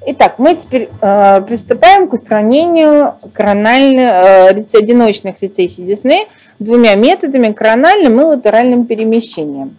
Итак, мы теперь приступаем к устранению одиночных рецессий десны двумя методами: корональным и латеральным перемещением.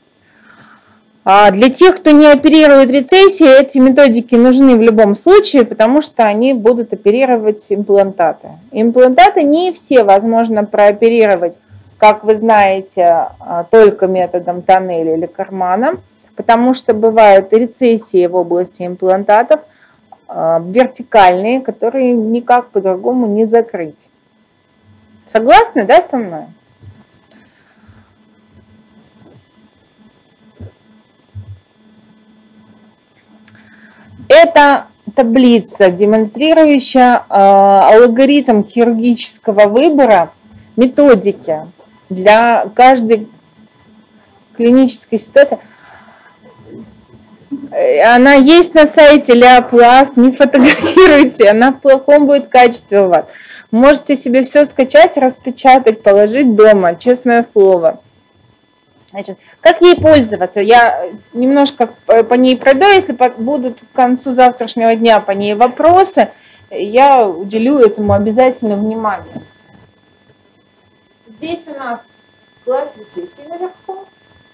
Для тех, кто не оперирует рецессии, эти методики нужны в любом случае, потому что они будут оперировать имплантаты. Имплантаты не все возможно прооперировать, как вы знаете, только методом тоннеля или кармана, потому что бывают рецессии в области имплантатов, вертикальные, которые никак по-другому не закрыть. Согласны, да, со мной? Это таблица, демонстрирующая алгоритм хирургического выбора методики для каждой клинической ситуации. Она есть на сайте Леопласт, не фотографируйте, она в плохом будет качестве у вас. Можете себе все скачать, распечатать, положить дома, честное слово. Значит, как ей пользоваться? Я немножко по ней пройду, если будут к концу завтрашнего дня по ней вопросы, я уделю этому обязательно внимание. Здесь у нас класс рецессии наверху.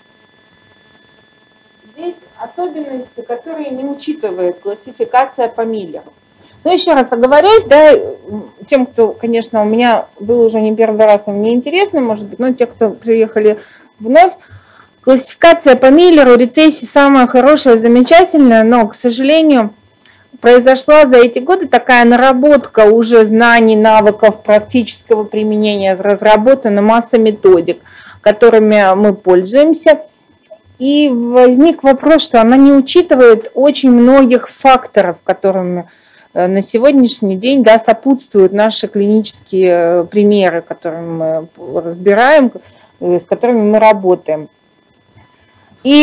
Здесь особенности, которые не учитывает классификация по Миллеру. Но еще раз оговорюсь, да, тем, кто, конечно, у меня был уже не первый раз, и мне интересно, может быть, но те, кто приехали вновь, классификация по Миллеру рецессии самая хорошая, замечательная, но, к сожалению, произошла за эти годы такая наработка уже знаний, навыков практического применения, разработана масса методик, которыми мы пользуемся. И возник вопрос, что она не учитывает очень многих факторов, которыми на сегодняшний день, да, сопутствуют наши клинические примеры, которые мы разбираем, с которыми мы работаем. И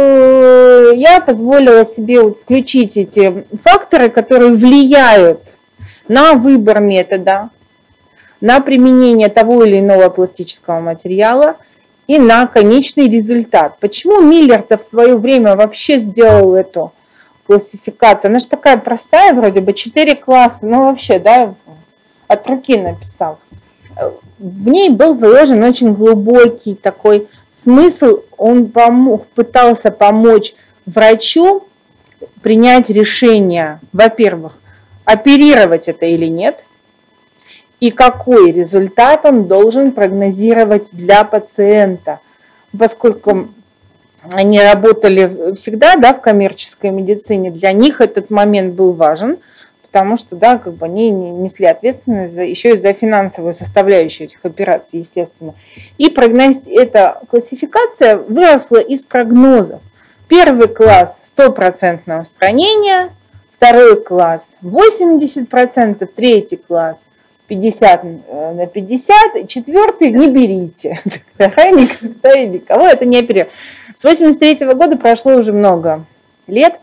я позволила себе включить эти факторы, которые влияют на выбор метода, на применение того или иного пластического материала и на конечный результат. Почему Миллер-то в свое время вообще сделал эту классификацию? Она же такая простая, вроде бы 4 класса, ну вообще, да, от руки написал. В ней был заложен очень глубокий такой смысл. Он пытался помочь врачу принять решение, во-первых, оперировать это или нет, и какой результат он должен прогнозировать для пациента. Поскольку они работали всегда, да, в коммерческой медицине, для них этот момент был важен, потому что, да, как бы они несли ответственность еще и за финансовую составляющую этих операций, естественно. И эта классификация выросла из прогнозов. Первый класс 100% устранение, второй класс 80%, третий класс 50 на 50, четвертый не берите. Никогда и никого это не оперирует. С 1983 года прошло уже много лет,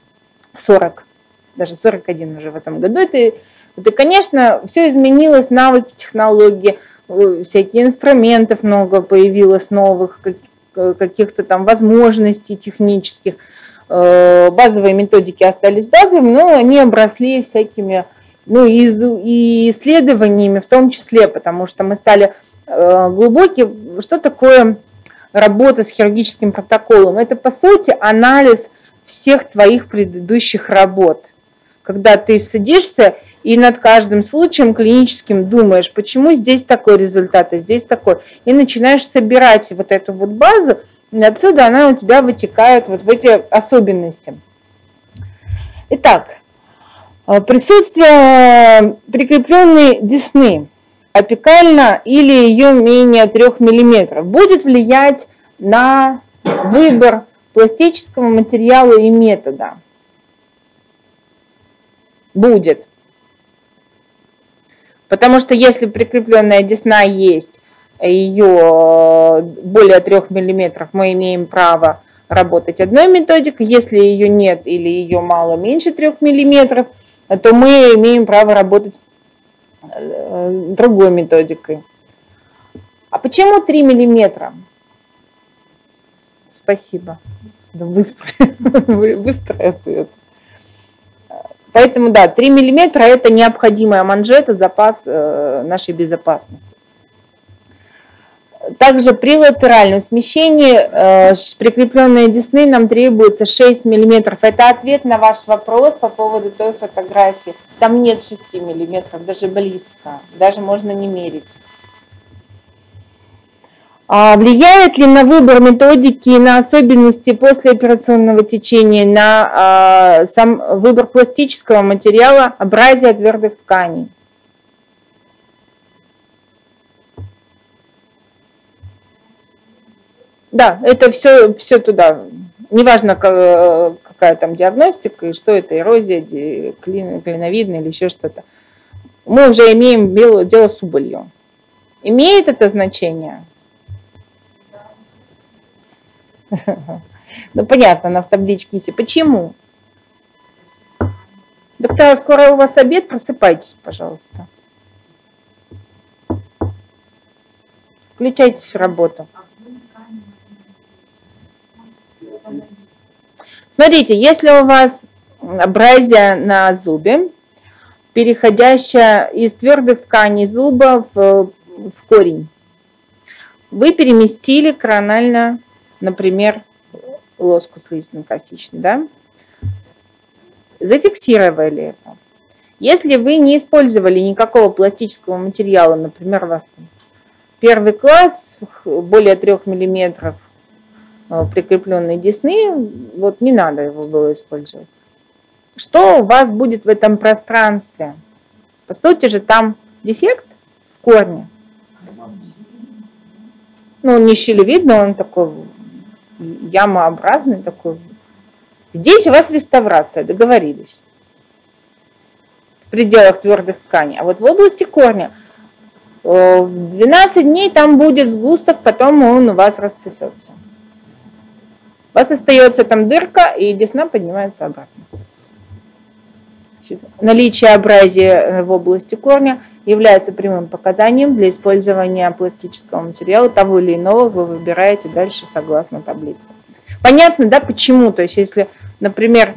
40, даже 41 уже в этом году. Это, конечно, все изменилось, навыки, технологии, всякие инструментов много появилось новых, каких-то там возможностей технических. Базовые методики остались базовыми, но они обросли всякими, ну, и исследованиями в том числе, потому что мы стали глубоки. Что такое работа с хирургическим протоколом? Это, по сути, анализ всех твоих предыдущих работ. Когда ты садишься и над каждым случаем клиническим думаешь, почему здесь такой результат, а здесь такой. И начинаешь собирать вот эту вот базу, и отсюда она у тебя вытекает вот в эти особенности. Итак, присутствие прикрепленной десны, апикально или ее менее 3 мм, будет влиять на выбор пластического материала и метода. Будет. Потому что если прикрепленная десна есть, ее более 3 мм, мы имеем право работать одной методикой. Если ее нет или ее мало меньше 3 мм, то мы имеем право работать другой методикой. А почему 3 мм? Спасибо. Быстрый ответ. Поэтому, да, 3 мм это необходимая манжета, запас нашей безопасности. Также при латеральном смещении прикрепленные десны нам требуется 6 мм. Это ответ на ваш вопрос по поводу той фотографии. Там нет 6 мм, даже близко, даже можно не мерить. Влияет ли на выбор методики и на особенности послеоперационного течения, на сам выбор пластического материала, абразия твердых тканей? Да, это все туда. Неважно, какая там диагностика и что это, эрозия, клиновидная или еще что-то. Мы уже имеем дело с убылью. Имеет это значение? Ну, понятно, она в табличке есть. Почему? Доктор, скоро у вас обед, просыпайтесь, пожалуйста. Включайтесь в работу. Смотрите, если у вас абразия на зубе, переходящая из твердых тканей зуба в корень, вы переместили коронально, например, лоскут слизистно-костичный, да? Зафиксировали это. Если вы не использовали никакого пластического материала, например, у вас первый класс, более 3 мм прикрепленные десны, вот не надо его было использовать. Что у вас будет в этом пространстве? По сути же там дефект в корне. Ну, он не щелевидный, он такой ямообразный такой. Здесь у вас реставрация, договорились. В пределах твердых тканей. А вот в области корня в 12 дней там будет сгусток, потом он у вас рассосется. У вас остается там дырка, и десна поднимается обратно. Наличие абразии в области корня является прямым показанием для использования пластического материала того или иного, вы выбираете дальше согласно таблице. Понятно, да, почему? То есть, если, например,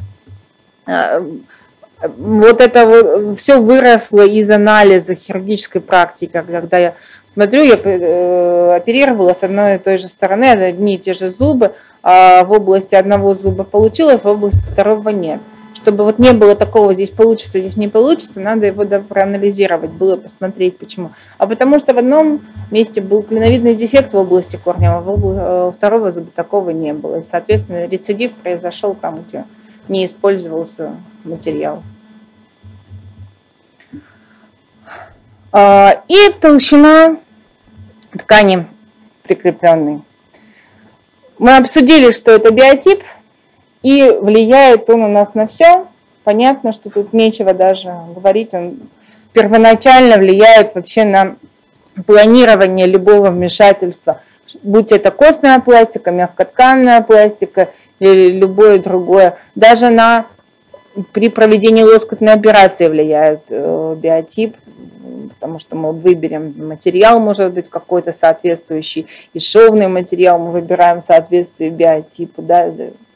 вот это все выросло из анализа хирургической практики, когда я смотрю, я оперировала с одной и той же стороны, одни и те же зубы, а в области одного зуба получилось, в области второго нет. Чтобы вот не было такого, здесь получится, здесь не получится, надо его проанализировать, было посмотреть, почему. А потому что в одном месте был клиновидный дефект в области корня, а в второго зуба такого не было. И, соответственно, рецидив произошел там, где не использовался материал. И толщина ткани прикрепленной. Мы обсудили, что это биотип, и влияет он у нас на все. Понятно, что тут нечего даже говорить, он первоначально влияет вообще на планирование любого вмешательства, будь это костная пластика, мягкотканная пластика или любое другое. Даже при проведении лоскутной операции влияет биотип, потому что мы выберем материал, может быть, какой-то соответствующий, и шовный материал мы выбираем в соответствии биотипу. Да.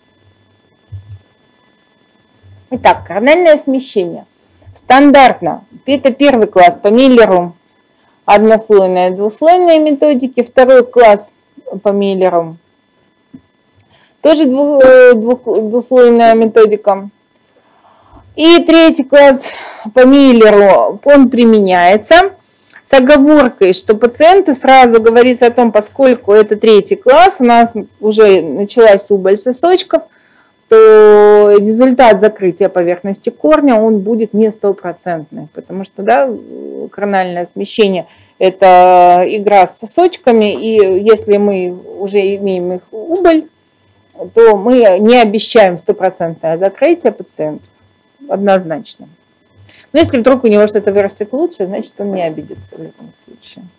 Итак, корональное смещение. Стандартно, это первый класс по Миллеру, однослойная, двуслойная методики, второй класс по Миллеру, тоже двуслойная методика. И третий класс по Миллеру, он применяется с оговоркой, что пациенту сразу говорится о том, поскольку это третий класс, у нас уже началась убыль сосочков, то результат закрытия поверхности корня, он будет не стопроцентный, потому что, да, корональное смещение – это игра с сосочками, и если мы уже имеем их убыль, то мы не обещаем стопроцентное закрытие пациенту, однозначно. Но если вдруг у него что-то вырастет лучше, значит, он не обидится в любом случае.